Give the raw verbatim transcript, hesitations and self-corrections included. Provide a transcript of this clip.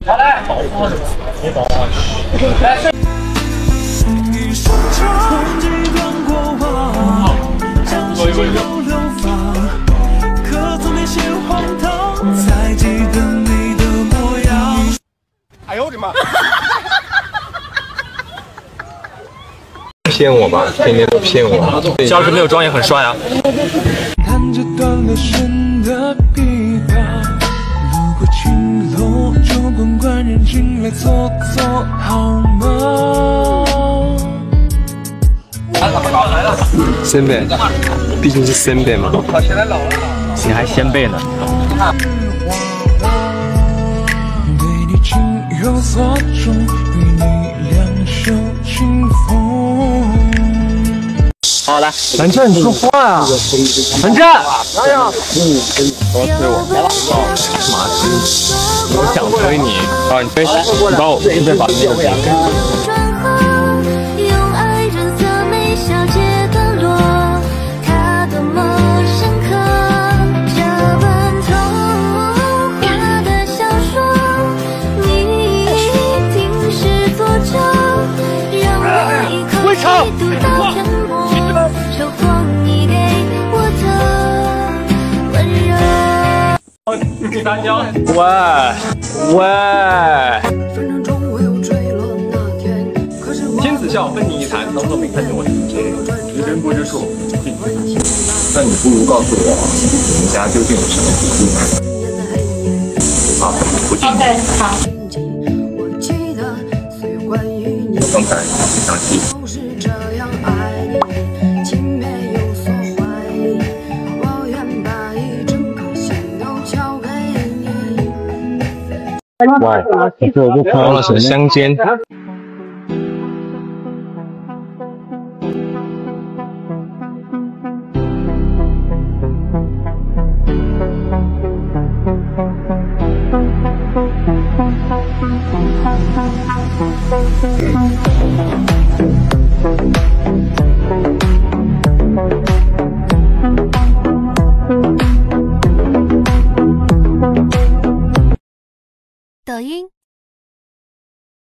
好嘞，保护你保护。来。 可以可以。哎呦我的妈！ 骗我吧，天天都骗我。 要是没有妆也很帅啊。 看着断了弦的琵琶，路过青楼，酒馆官人进来坐坐好吗？ 先辈，毕竟是先辈嘛。 谁还先辈呢？ 对你情有所钟，与你两袖清风。 好来， 南震，你说话呀！南震， 加油！嗯， 我要推我，来吧。 妈的，我想推你，啊，你推，你把我顺便把那个。 第三跤，喂喂！天子笑，分你一餐，当做没看见我的一切，知真不知处，尽不知情。那你不如告诉我，你们家究竟有什么秘密？啊，不进。OK， 好。我刚才很生气。 哇，这我不慌了，是香煎。 抖音。